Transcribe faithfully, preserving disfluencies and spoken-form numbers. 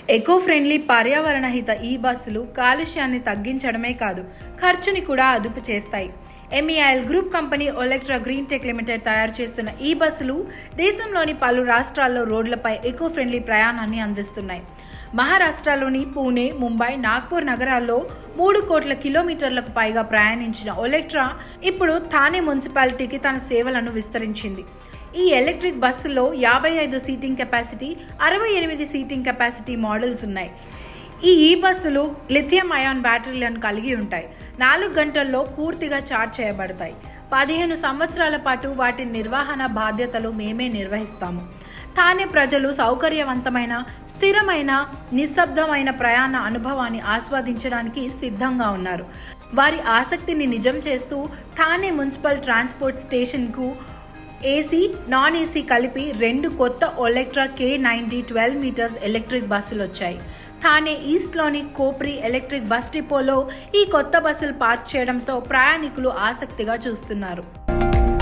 Eco friendly పర్యావరణ హిత ఈ బస్సులు కాలుష్యాన్ని తగ్గించడమే కాదు, ఖర్చుని కూడా అదుపు చేస్తాయి. MEIL group company Olectra green tech limited తయారు చేస్తున్న ఈ బస్సులు దేశంలోని పలు రాష్ట్రాల్లో రోడ్లపై ఎకో ఫ్రెండ్లీ ప్రయాణాన్ని అందిస్తున్నాయి. మహారాష్ట్రలోని పూణే, ముంబై, నాగ్పూర్ నగరాల్లో మూడు కోట్ల కిలోమీటర్లకు పైగా ప్రయాణించిన ఒలెక్ట్రా ఇప్పుడు థానే మున్సిపాలిటీకి తన సేవలను విస్తరించింది. ఈ ఎలక్ట్రిక్ బస్సులో యాభై ఐదు సీటింగ్ కెపాసిటీ, అరవై ఎనిమిది సీటింగ్ కెపాసిటీ మోడల్స్ ఉన్నాయి. ఈ ఈ బస్సులు లిథియం అయాన్ బ్యాటరీలను కలిగి ఉంటాయి. నాలుగు గంటల్లో పూర్తిగా ఛార్జ్ చేయబడతాయి. పదిహేను సంవత్సరాల పాటు వాటి నిర్వహణ బాధ్యతలు మేమే నిర్వహిస్తాము. థానే ప్రజలు సౌకర్యవంతమైన, స్థిరమైన, నిశ్శబ్దమైన ప్రయాణ అనుభవాన్ని ఆస్వాదించడానికి సిద్ధంగా ఉన్నారు. వారి ఆసక్తిని నిజం చేస్తూ థానే మున్సిపల్ ట్రాన్స్పోర్ట్ స్టేషన్కు ఏసీ, నాన్ ఏసీ కలిపి రెండు కొత్త Olectra K ninety twelve metres electric బస్సులు వచ్చాయి. థానే ఈస్ట్లోని కోప్రి ఎలక్ట్రిక్ బస్ డిపోలో ఈ కొత్త బస్సులు పార్క్ చేయడంతో ప్రయాణికులు ఆసక్తిగా చూస్తున్నారు.